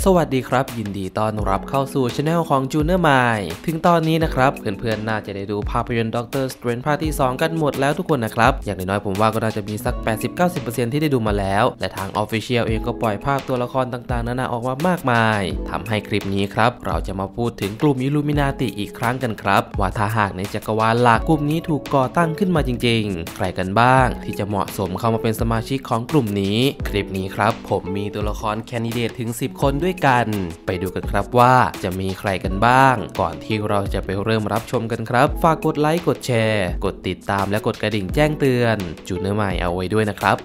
สวัสดีครับยินดีต้อนรับเข้าสู่ช anel ของ Junior Mai ถึงตอนนี้นะครับเพื่อนๆน่าจะได้ดูภาพยนตร์ Doctor Strange ภาคที่ 2 กันหมดแล้วทุกคนนะครับอย่างน้อยๆผมว่าก็น่าจะมีสัก 80-90% ที่ได้ดูมาแล้วและทาง Official เองก็ปล่อยภาพตัวละครต่างๆนานาออกมามากมายทำให้คลิปนี้ครับเราจะมาพูดถึงกลุ่ม Illuminati อีกครั้งกันครับว่าถ้าหากในจักรวาลหลักกลุ่มนี้ถูกก่อตั้งขึ้นมาจริงๆใครกันบ้างที่จะเหมาะสมเข้ามาเป็นสมาชิกของกลุ่มนี้คลิปนี้ครับผมมีตัวละครแคนดิเดตถึง10 คนด้วยกันไปดูกันครับว่าจะมีใครกันบ้างก่อนที่เราจะไปเริ่มรับชมกันครับฝากกดไลค์กดแชร์กดติดตามและกดกระดิ่งแจ้งเตือนJunior Maiเอาไว้ด้วยนะครับ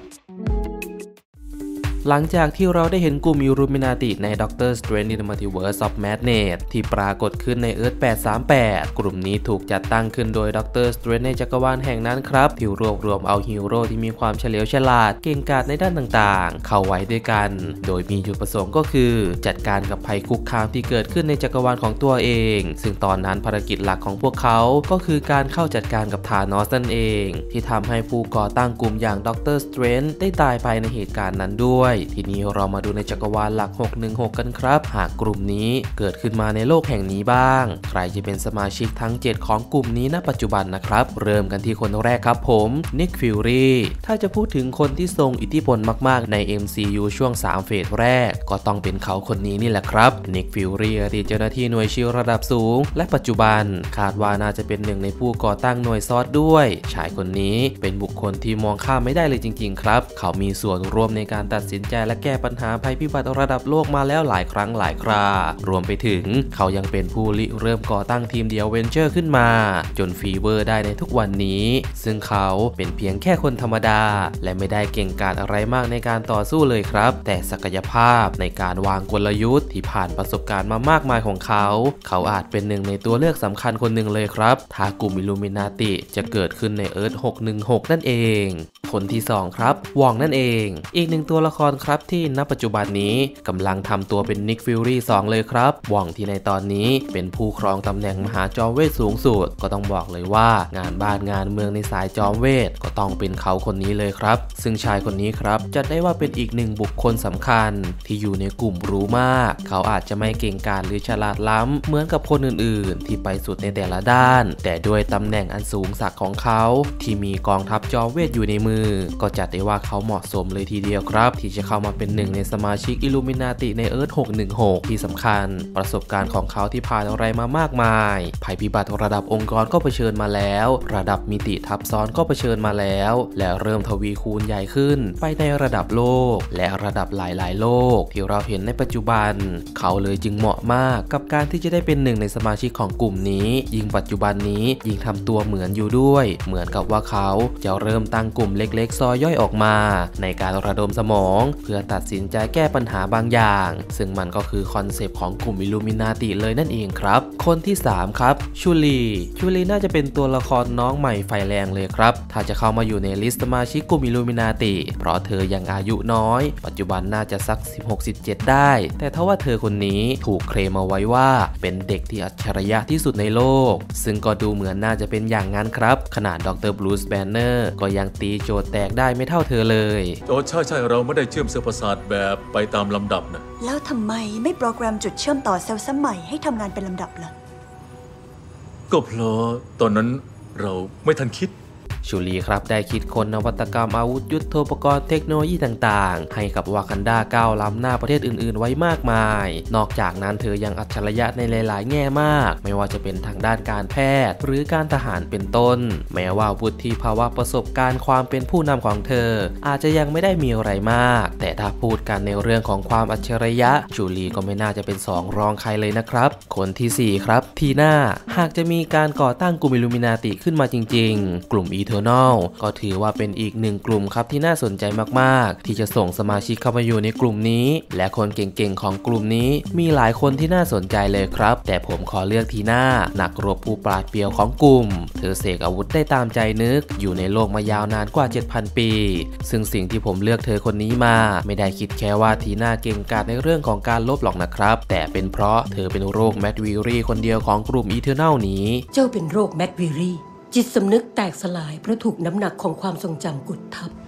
หลังจากที่เราได้เห็นกลุ่ม Illuminati ใน Doctor Strange in the Multiverse of Madness ที่ปรากฏขึ้นใน Earth 838กลุ่มนี้ถูกจัดตั้งขึ้นโดย Doctor Strange ในจักรวาลแห่งนั้นครับที่รวบรวมเอาฮีโร่ที่มีความเฉลียวฉลาดเก่งกาจในด้านต่างๆเข้าไว้ด้วยกันโดยมีจุดประสงค์ก็คือจัดการกับภัยคุกคามที่เกิดขึ้นในจักรวาลของตัวเองซึ่งตอนนั้นภารกิจหลักของพวกเขาก็คือการเข้าจัดการกับธานอสนั่นเองที่ทำให้ผู้ก่อตั้งกลุ่มอย่าง Doctor Strange ได้ตายไปในเหตุการณ์นั้นด้วยทีนี้เรามาดูในจักรวาลหลัก616กันครับหากกลุ่มนี้เกิดขึ้นมาในโลกแห่งนี้บ้างใครจะเป็นสมาชิกทั้ง7ของกลุ่มนี้ณปัจจุบันนะครับเริ่มกันที่คนแรกครับผมนิกฟิวรีถ้าจะพูดถึงคนที่ทรงอิทธิพลมากๆใน MCU ช่วง3เฟสแรกก็ต้องเป็นเขาคนนี้นี่แหละครับนิกฟิวรีอดีตเจ้าหน้าที่หน่วยชิลระดับสูงและปัจจุบันคาดว่าน่าจะเป็นหนึ่งในผู้ก่อตั้งหน่วยซอสด้วยชายคนนี้เป็นบุคคลที่มองข้ามไม่ได้เลยจริงๆครับเขามีส่วนร่วมในการตัดสินใจและแก้ปัญหาภัยพิบัติระดับโลกมาแล้วหลายครั้งหลายครารวมไปถึงเขายังเป็นผู้ริเริ่มก่อตั้งทีมเดียวเวนเจอร์ขึ้นมาจนฟีเวอร์ได้ในทุกวันนี้ซึ่งเขาเป็นเพียงแค่คนธรรมดาและไม่ได้เก่งกาจอะไรมากในการต่อสู้เลยครับแต่ศักยภาพในการวางกลยุทธ์ที่ผ่านประสบการณ์มามากมายของเขาอาจเป็นหนึ่งในตัวเลือกสำคัญคนหนึ่งเลยครับถ้ากลุ่ม Illuminati จะเกิดขึ้นใน Earth 616นั่นเองคนที่2ครับวองนั่นเองอีกหนึ่งตัวละครครับที่ณปัจจุบันนี้กำลังทำตัวเป็นนิกฟิวรี2เลยครับวองที่ในตอนนี้เป็นผู้ครองตำแหน่งมหาจอมเวทสูงสุดก็ต้องบอกเลยว่างานบ้านงานเมืองในสายจอมเวทก็ต้องเป็นเขาคนนี้เลยครับซึ่งชายคนนี้ครับจัดได้ว่าเป็นอีกหนึ่งบุคคลสำคัญที่อยู่ในกลุ่มรู้มากเขาอาจจะไม่เก่งกาจหรือฉลาดล้ำเหมือนกับคนอื่นๆที่ไปสุดในแต่ละด้านแต่ด้วยตำแหน่งอันสูงสักของเขาที่มีกองทัพจอมเวทอยู่ในมือก็จัดได้ว่าเขาเหมาะสมเลยทีเดียวครับที่จะเข้ามาเป็นหนึ่งในสมาชิก Illuminati ใน Earth 616ที่สำคัญประสบการณ์ของเขาที่ผ่านอะไรมามากมายภัยพิบัติระดับองค์กรก็เผชิญมาแล้วระดับมิติทับซ้อนก็เผชิญมาแล้วและเริ่มทวีคูณใหญ่ขึ้นไปในระดับโลกและระดับหลายๆโลกที่เราเห็นในปัจจุบันเขาเลยจึงเหมาะมากกับการที่จะได้เป็นหนึ่งในสมาชิกของกลุ่มนี้ยิ่งปัจจุบันนี้ยิ่งทำตัวเหมือนอยู่ด้วยเหมือนกับว่าเขาจะเริ่มตั้งกลุ่มเล็กๆซอยย่อยออกมาในการระดมสมองเพื่อตัดสินใจแก้ปัญหาบางอย่างซึ่งมันก็คือคอนเซปต์ของกลุ่ม Illuminati เลยนั่นเองครับคนที่3ครับชูลีน่าจะเป็นตัวละครน้องใหม่ไฟแรงเลยครับถ้าจะเข้ามาอยู่ในลิสต์สมาชิกกลุ่ม Illuminati เพราะเธอยังอายุน้อยปัจจุบันน่าจะสัก 16-17 ได้แต่ทว่าเธอคนนี้ถูกเคลมเอาไว้ว่าเป็นเด็กที่อัจฉริยะที่สุดในโลกซึ่งก็ดูเหมือนน่าจะเป็นอย่างนั้นครับขนาดดร. บรูซ แบนเนอร์ก็ยังตีโจทย์แตกได้ไม่เท่าเธอเลยใช่เราไม่ได้เชื่อมเซลล์ประสาทแบบไปตามลำดับนะแล้วทำไมไม่โปรแกรมจุดเชื่อมต่อเซลล์สมัยให้ทำงานเป็นลำดับล่ะก็เพราะตอนนั้นเราไม่ทันคิดชูลีครับได้คิดค้นนวัตกรรมอาวุธยุทโธปกรณ์เทคโนโลยีต่างๆให้กับวากันดาก้าวล้ำหน้าประเทศอื่นๆไว้มากมายนอกจากนั้นเธอยังอัจฉริยะในหลายๆแง่มากไม่ว่าจะเป็นทางด้านการแพทย์หรือการทหารเป็นต้นแม้ว่าวุฒิภาวะประสบการณ์ความเป็นผู้นำของเธออาจจะยังไม่ได้มีอะไรมากแต่ถ้าพูดกันในเรื่องของความอัจฉริยะชูลีก็ไม่น่าจะเป็น2รองใครเลยนะครับคนที่4ครับทีน่าหากจะมีการก่อตั้งกลุ่ม Illuminati ขึ้นมาจริงๆกลุ่มก็ถือว่าเป็นอีกหนึ่งกลุ่มครับที่น่าสนใจมากๆที่จะส่งสมาชิกเข้ามาอยู่ในกลุ่มนี้และคนเก่งๆของกลุ่มนี้มีหลายคนที่น่าสนใจเลยครับแต่ผมขอเลือกทีน่านักรบผู้ปราดเปรียวของกลุ่มเธอเสกอาวุธได้ตามใจนึกอยู่ในโลกมายาวนานกว่า 7,000 ปีซึ่งสิ่งที่ผมเลือกเธอคนนี้มาไม่ได้คิดแค่ว่าทีน่าเก่งกาจในเรื่องของการลบหรอกนะครับแต่เป็นเพราะเธอเป็นโรคแมดวิรีคนเดียวของกลุ่มอีเทอร์นัลนี้เจ้าเป็นโรคแมดวิรีจิตสำนึกแตกสลายเพราะถูกน้ำหนักของความทรงจำกดทับ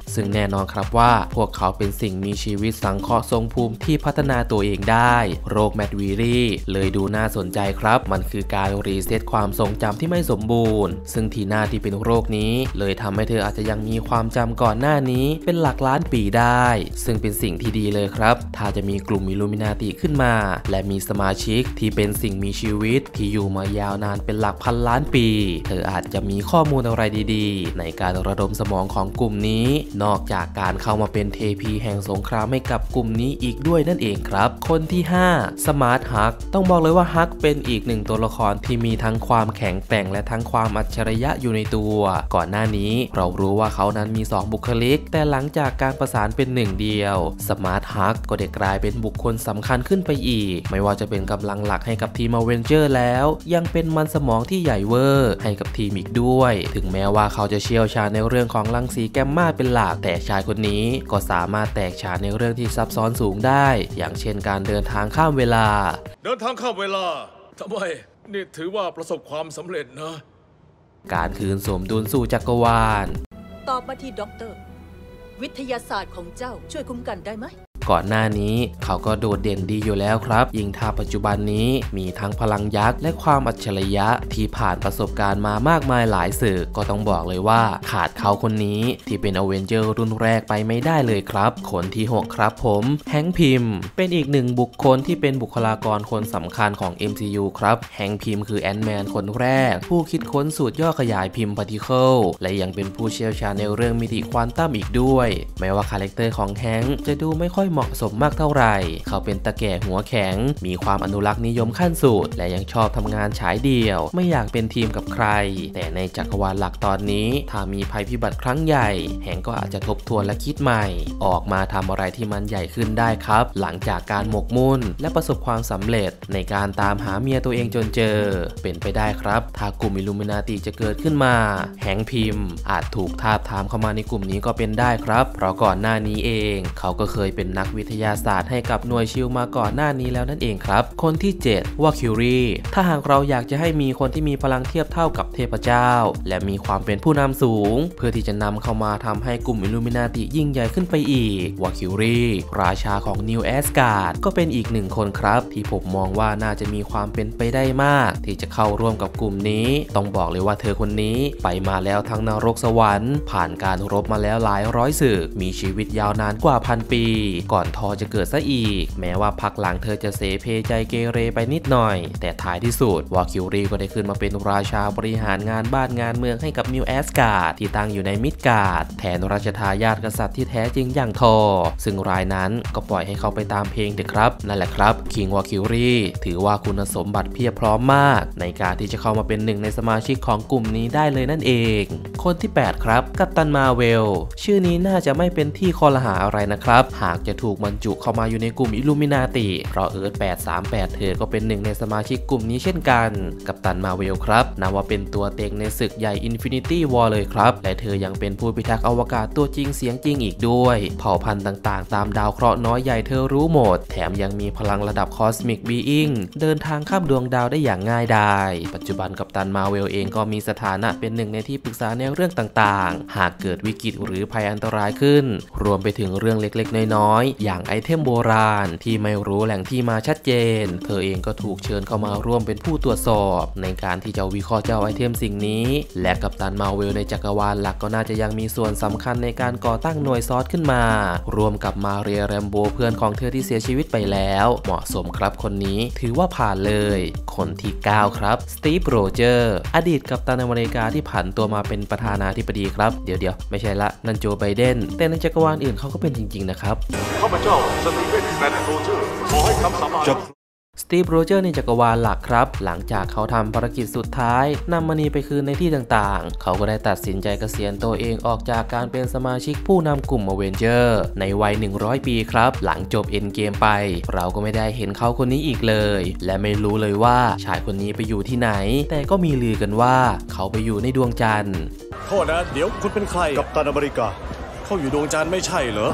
ซึ่งแน่นอนครับว่าพวกเขาเป็นสิ่งมีชีวิตสังเคราะห์ทรงภูมิที่พัฒนาตัวเองได้โรคแมดวีรีเลยดูน่าสนใจครับมันคือการรีเซ็ตความทรงจำที่ไม่สมบูรณ์ซึ่งทีน่าที่เป็นโรคนี้เลยทำให้เธออาจจะยังมีความจำก่อนหน้านี้เป็นหลักล้านปีได้ซึ่งเป็นสิ่งที่ดีเลยครับถ้าจะมีกลุ่มอิลลูมินาติขึ้นมาและมีสมาชิกที่เป็นสิ่งมีชีวิตที่อยู่มายาวนานเป็นหลักพันล้านปีเธออาจจะมีข้อมูลอะไรดีๆในการระดมสมองของกลุ่มนี้นอกจากการเข้ามาเป็นเทพีแห่งสงครามให้กับกลุ่มนี้อีกด้วยนั่นเองครับคนที่5สมาร์ทฮักต้องบอกเลยว่าฮักเป็นอีกหนึ่งตัวละครที่มีทั้งความแข็งแกร่งและทั้งความอัจฉริยะอยู่ในตัวก่อนหน้านี้เรารู้ว่าเขานั้นมี2บุคลิกแต่หลังจากการประสานเป็นหนึ่งเดียวสมาร์ทฮักก็ได้กลายเป็นบุคคลสำคัญขึ้นไปอีกไม่ว่าจะเป็นกำลังหลักให้กับทีมอเวนเจอร์แล้วยังเป็นมันสมองที่ใหญ่เวอร์ให้กับทีมอีกด้วยถึงแม้ว่าเขาจะเชี่ยวชาญในเรื่องของรังสีแกมมาเป็นหลักแต่ชายคนนี้ก็สามารถแตกฉานในเรื่องที่ซับซ้อนสูงได้อย่างเช่นการเดินทางข้ามเวลาเวลาทำไมนี่ถือว่าประสบความสำเร็จนะการคืนสมดุลสู่จักรวาลตอบมาที่ด็อกเตอร์วิทยาศาสตร์ของเจ้าช่วยคุ้มกันได้ไหมก่อนหน้านี้เขาก็โดดเด่นดีอยู่แล้วครับยิ่งถ้าปัจจุบันนี้มีทั้งพลังยักษ์และความอัจฉริยะที่ผ่านประสบการณ์มามากมายหลายศึกก็ต้องบอกเลยว่าขาดเขาคนนี้ที่เป็นอเวนเจอร์รุ่นแรกไปไม่ได้เลยครับคนที่6ครับผมแฮงค์พิมเป็นอีกหนึ่งบุคคลที่เป็นบุคลากรคนสำคัญของ MCU ครับแฮงค์พิมคือแอนท์แมนคนแรกผู้คิดค้นสูตรย่อขยายพิมพ์พาร์ติเคิลและยังเป็นผู้เชี่ยวชาญในเรื่องมิติควอนตัมอีกด้วยแม้ว่าคาแรคเตอร์ของแฮงค์จะดูไม่ค่อยเหมาะสมมากเท่าไหร่เขาเป็นตาแก่หัวแข็งมีความอนุรักษ์นิยมขั้นสุดและยังชอบทำงานฉายเดี่ยวไม่อยากเป็นทีมกับใครแต่ในจักรวาลหลักตอนนี้ถ้ามีภัยพิบัติครั้งใหญ่แฮงก์ก็อาจจะทบทวนและคิดใหม่ออกมาทำอะไรที่มันใหญ่ขึ้นได้ครับหลังจากการหมกมุ่นและประสบความสำเร็จในการตามหาเมียตัวเองจนเจอเป็นไปได้ครับถ้ากลุ่มอิลลูมินาติจะเกิดขึ้นมาแฮงก์พิมอาจถูกทาบทามเข้ามาในกลุ่มนี้ก็เป็นได้ครับเพราะก่อนหน้านี้เองเขาก็เคยเป็นนักวิทยาศาสตร์ให้กับหน่วยชิลมาก่อนหน้านี้แล้วนั่นเองครับคนที่7วาคิวรีถ้าหากเราอยากจะให้มีคนที่มีพลังเทียบเท่ากับเทพเจ้าและมีความเป็นผู้นำสูงเพื่อที่จะนำเข้ามาทำให้กลุ่มอิลลูมินาติยิ่งใหญ่ขึ้นไปอีกวาคิวรีราชาของนิวแอสการ์ดก็เป็นอีกหนึ่งคนครับที่ผมมองว่าน่าจะมีความเป็นไปได้มากที่จะเข้าร่วมกับกลุ่มนี้ต้องบอกเลยว่าเธอคนนี้ไปมาแล้วทั้งนรกสวรรค์ผ่านการรบมาแล้วหลายร้อยศึกมีชีวิตยาวนานกว่าพันปีก่อนทอจะเกิดซะอีกแม้ว่าพักหลังเธอจะเสเพใจเกเรไปนิดหน่อยแต่ท้ายที่สุดวาคิวรีก็ได้ขึ้นมาเป็นราชาบริหารงานบ้านงานเมืองให้กับนิวแอสการ์ดที่ตั้งอยู่ในมิดการ์ดแทนราชทายาทกษัตริย์ที่แท้จริงอย่างทอซึ่งรายนั้นก็ปล่อยให้เขาไปตามเพลงเถอะครับนั่นแหละครับคิงวาคิวรีถือว่าคุณสมบัติเพียบพร้อมมากในการที่จะเข้ามาเป็นหนึ่งในสมาชิกของกลุ่มนี้ได้เลยนั่นเองคนที่8ครับกัปตันมาเวลชื่อนี้น่าจะไม่เป็นที่คอรหาอะไรนะครับหากจะถูกบรรจุเข้ามาอยู่ในกลุ่มอิลลูมินาติเพราะเอิร์ธ838เธอก็เป็นหนึ่งในสมาชิกกลุ่มนี้เช่นกันกัปตันมาเวลครับนับว่าเป็นตัวเต็งในศึกใหญ่ Infinity War เลยครับและเธอยังเป็นผู้พิทักษ์อวกาศตัวจริงเสียงจริงอีกด้วยเผ่าพันธุ์ต่างๆตามดาวเคราะห์น้อยใหญ่เธอรู้หมดแถมยังมีพลังระดับ Cosmic Being เดินทางข้ามดวงดาวได้อย่างง่ายดายปัจจุบันกัปตันมาเวลเองก็มีสถานะเป็นหนึ่งในที่ปรึกษาในเรื่องต่างๆหากเกิดวิกฤตหรือภัยอันตรายขึ้นรวมไปถึงเรื่องเล็กๆน้อยๆอย่างไอเทมโบราณที่ไม่รู้แหล่งที่มาชัดเจนเธอเองก็ถูกเชิญเข้ามาร่วมเป็นผู้ตรวจสอบในการที่จะวิเคราะห์เจ้าไอเทมสิ่งนี้และกัปตันมาเวลในจักรวาลหลักก็น่าจะยังมีส่วนสำคัญในการก่อตั้งหน่วยซอสขึ้นมารวมกับมาเรียแรมโบเพื่อนของเธอที่เสียชีวิตไปแล้วเหมาะสมครับคนนี้ถือว่าผ่านเลยคนที่9ครับสตีฟโรเจอร์อดีตกัปตันอเมริกาที่ผันตัวมาเป็นประธานาธิบดีครับเดี๋ยวไม่ใช่ละนั่นโจไบเดนแต่ในจักรวาลอื่นเขาก็เป็นจริงๆนะครับข้าพเจ้าสตีเฟนแซนโรเจอร์ขอให้คำสาบานสตีฟโรเจอร์ในจักรวาลหลักครับหลังจากเขาทำภารกิจสุดท้ายนำมณีไปคืนในที่ต่างๆเขาก็ได้ตัดสินใจเกษียณตัวเองออกจากการเป็นสมาชิกผู้นำกลุ่มอเวนเจอร์ในวัย100ปีครับหลังจบเอ็นเกมไปเราก็ไม่ได้เห็นเขาคนนี้อีกเลยและไม่รู้เลยว่าชายคนนี้ไปอยู่ที่ไหนแต่ก็มีลือกันว่าเขาไปอยู่ในดวงจันทร์โทษนะเดี๋ยวคุณเป็นใครกัปตันอเมริกาเขาอยู่ดวงจันทร์ไม่ใช่เหรอ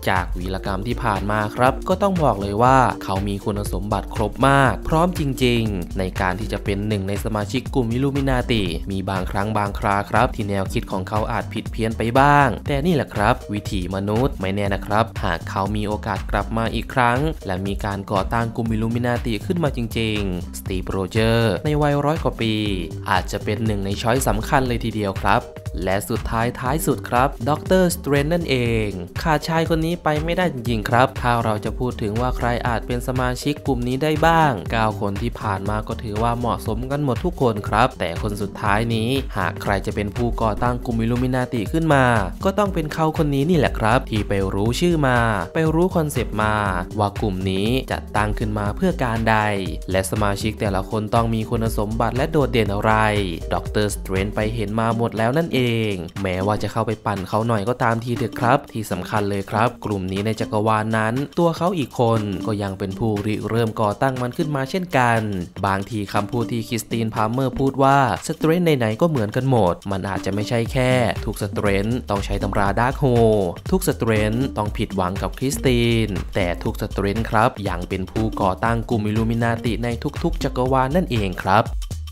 จากวีรกรรมที่ผ่านมาครับก็ต้องบอกเลยว่าเขามีคุณสมบัติครบมากพร้อมจริงๆในการที่จะเป็นหนึ่งในสมาชิกกลุ่มอิลูมินาติมีบางครั้งบางคราครับที่แนวคิดของเขาอาจผิดเพี้ยนไปบ้างแต่นี่แหละครับวิถีมนุษย์ไม่แน่นะครับหากเขามีโอกาสกลับมาอีกครั้งและมีการก่อตั้งกลุ่มอิลูมินาติขึ้นมาจริงๆสตีฟ โรเจอร์ในวัย100 กว่าปีอาจจะเป็นหนึ่งในช้อยสำคัญเลยทีเดียวครับและสุดท้ายสุดครับดร.สเตรนนั่นเองขาดชายคนนี้ไปไม่ได้จริงๆครับถ้าเราจะพูดถึงว่าใครอาจเป็นสมาชิกกลุ่มนี้ได้บ้าง9 คนที่ผ่านมาก็ถือว่าเหมาะสมกันหมดทุกคนครับแต่คนสุดท้ายนี้หากใครจะเป็นผู้ก่อตั้งกลุ่มอิลูมินาติขึ้นมาก็ต้องเป็นเขาคนนี้นี่แหละครับที่ไปรู้ชื่อมาไปรู้คอนเซปต์มาว่ากลุ่มนี้จัดตั้งขึ้นมาเพื่อการใดและสมาชิกแต่ละคนต้องมีคุณสมบัติและโดดเด่นอะไรดร.สเตรนไปเห็นมาหมดแล้วนั่นเองแม้ว่าจะเข้าไปปั่นเขาหน่อยก็ตามทีเถอะครับที่สำคัญเลยครับกลุ่มนี้ในจักรวาลนั้นตัวเขาอีกคนก็ยังเป็นผู้ริเริ่มก่อตั้งมันขึ้นมาเช่นกันบางทีคำพูดที่คริสติน พาล์เมอร์พูดว่าสเตรนไหนๆก็เหมือนกันหมดมันอาจจะไม่ใช่แค่ทุกสเตรนต้องใช้ตำราดาร์คโฮทุกสเตรนต้องผิดหวังกับคริสตินแต่ทุกสเตรนครับยังเป็นผู้ก่อตั้งกลุ่มอิลูมินาติในทุกๆจักรวาลนั่นเองครับ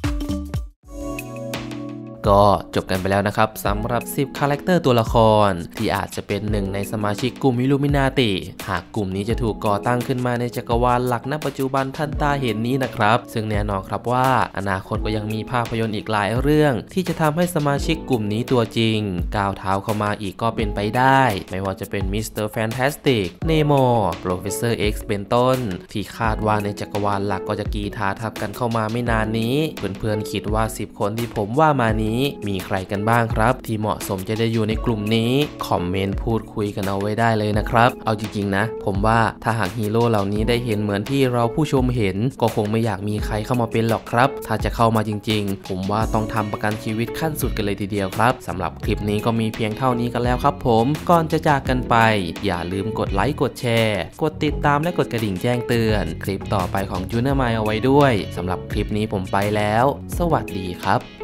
ก็จบกันไปแล้วนะครับสำหรับ10คาแรคเตอร์ตัวละครที่อาจจะเป็นหนึ่งในสมาชิกกลุ่มอิลูมินาติหากกลุ่มนี้จะถูกก่อตั้งขึ้นมาในจักรวาลหลักณปัจจุบันทันตาเห็นนี้นะครับซึ่งแน่นอนครับว่าอนาคตก็ยังมีภาพยนตร์อีกหลายเรื่องที่จะทำให้สมาชิกกลุ่มนี้ตัวจริงก้าวเท้าเข้ามาอีกก็เป็นไปได้ไม่ว่าจะเป็นมิสเตอร์แฟนตาสติกเนโมโปรเฟสเซอร์ X เป็นต้นที่คาดว่าในจักรวาลหลักก็จะกีทาทับกันเข้ามาไม่นานนี้เพื่อนๆคิดว่า10 คนที่ผมว่ามานี้มีใครกันบ้างครับที่เหมาะสมจะได้อยู่ในกลุ่มนี้คอมเมนต์พูดคุยกันเอาไว้ได้เลยนะครับเอาจริงๆนะผมว่าถ้าหากฮีโร่เหล่านี้ได้เห็นเหมือนที่เราผู้ชมเห็นก็คงไม่อยากมีใครเข้ามาเป็นหรอกครับถ้าจะเข้ามาจริงๆผมว่าต้องทำประกันชีวิตขั้นสุดกันเลยทีเดียวครับสำหรับคลิปนี้ก็มีเพียงเท่านี้กันแล้วครับผมก่อนจะจากกันไปอย่าลืมกดไลค์กดแชร์กดติดตามและกดกระดิ่งแจ้งเตือนคลิปต่อไปของจูเนอร์มายเอาไว้ด้วยสำหรับคลิปนี้ผมไปแล้วสวัสดีครับ